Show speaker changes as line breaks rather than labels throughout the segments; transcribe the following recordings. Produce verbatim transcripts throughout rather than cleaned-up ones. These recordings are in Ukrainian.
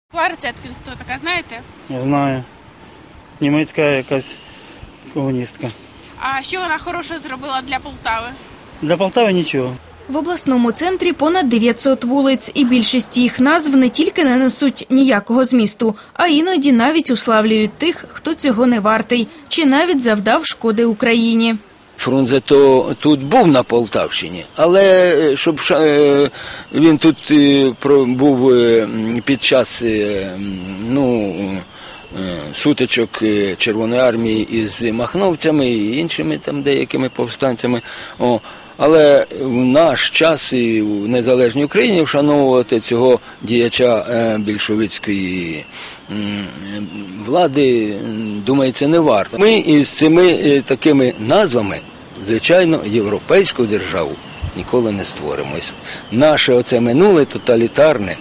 Клара Цеткін, хто така, знаєте?
Я знаю. Німецька якась комуністка.
А що вона хорошого зробила для Полтави?
Для Полтави нічого.
В обласному центрі понад дев'ятсот вулиць, і більшість їх назв не тільки не несуть ніякого змісту, а іноді навіть уславлюють тих, хто цього не вартий, чи навіть завдав шкоди Україні.
Фрунзе то тут був на Полтавщині, але щоб він тут був під час ну, сутичок Червоної армії із махновцями і іншими там деякими повстанцями. О, але в наш час і в незалежній Україні вшановувати цього діяча більшовицької влади, думається, не варто. Ми із цими такими назвами, звичайно, європейську державу ніколи не створимо. Наше оце минуле тоталітарне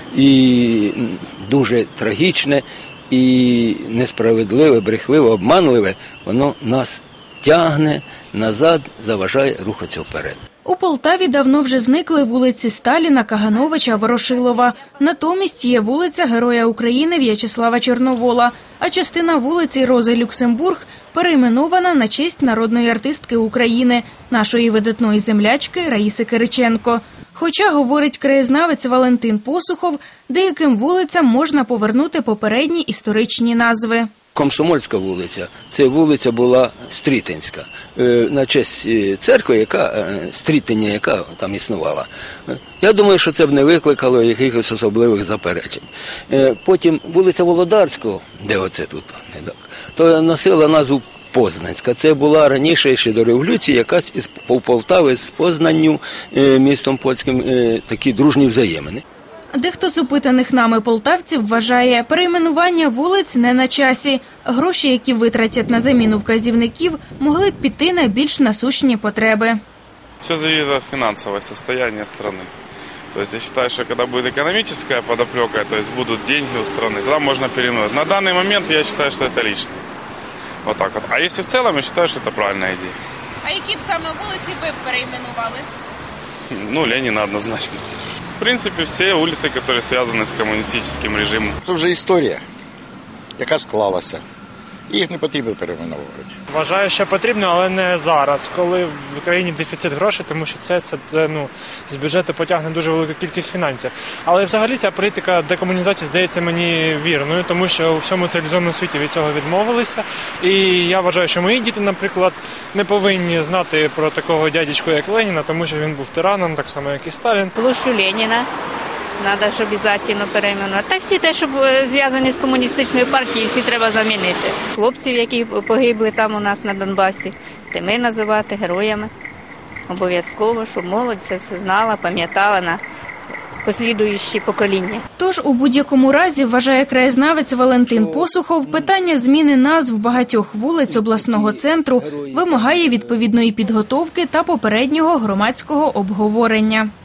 і дуже трагічне, і несправедливе, брехливе, обманливе, воно нас тягне назад, заважає рухатися вперед.
У Полтаві давно вже зникли вулиці Сталіна, Кагановича, Ворошилова. Натомість є вулиця Героя України В'ячеслава Чорновола, а частина вулиці Рози Люксембург перейменована на честь народної артистки України, нашої видатної землячки Раїси Кириченко. Хоча, говорить краєзнавець Валентин Посухов, деяким вулицям можна повернути попередні історичні назви.
Комсомольська вулиця, це вулиця була Стрітинська, на честь церкви, яка, Стрітиня, яка там існувала. Я думаю, що це б не викликало якихось особливих заперечень. Потім вулиця Володарського, де оце тут, то носила назву Познанська. Це була раніше, ще до революції, якась із Полтави з Познанню, містом польським, такі дружні взаємини.
Дехто з опитаних нами полтавців вважає, перейменування вулиць не на часі. Гроші, які витратять на заміну вказівників, могли б піти на більш насущні потреби.
Все зависит от финансового состояния страны. То есть я считаю, что когда будет экономическая подоплека, то есть будут деньги у страны, тогда можно переименовать. На данный момент я считаю, что это лишнее. Вот так вот. А если в целом, я считаю, что это правильная идея.
А які б саме вулиці ви б перейменували?
Ну, Ленина однозначно. В принципе, все улицы, которые связаны с коммунистическим режимом.
Це вже історія, яка склалася. Їх не потрібно перейменовувати.
Вважаю, що потрібно, але не зараз, коли в країні дефіцит грошей, тому що це, це ну, з бюджету потягне дуже велику кількість фінансів. Але взагалі ця політика декомунізації здається мені вірною, тому що у всьому цивілізованому світі від цього відмовилися. І я вважаю, що мої діти, наприклад, не повинні знати про такого дядечку, як Леніна, тому що він був тираном, так само, як і Сталін.
Площу Леніна треба ж обов'язково перейменувати. Так всі те, що зв'язані з комуністичною партією, всі треба замінити. Хлопців, які погибли там у нас на Донбасі, тими називати героями. Обов'язково, щоб молодь це все знала, пам'ятала на послідуючі покоління.
Тож у будь-якому разі, вважає краєзнавець Валентин Посухов, питання зміни назв багатьох вулиць обласного центру вимагає відповідної підготовки та попереднього громадського обговорення.